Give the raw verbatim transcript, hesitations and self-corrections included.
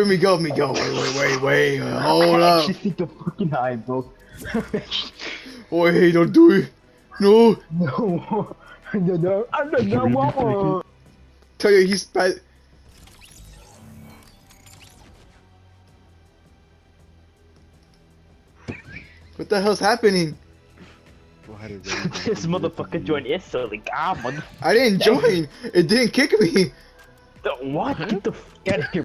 Here we go, me go. Wait, wait, wait, wait. Hold I up. actually think you're fucking high, bro. Oh, hey, don't do it. No. No. No, no. I don't know, mama. Tell you, he's bad. What the hell's happening? This motherfucker joined it, so like, ah, motherfucker. I didn't join. It didn't kick me. What? Get the f out of here.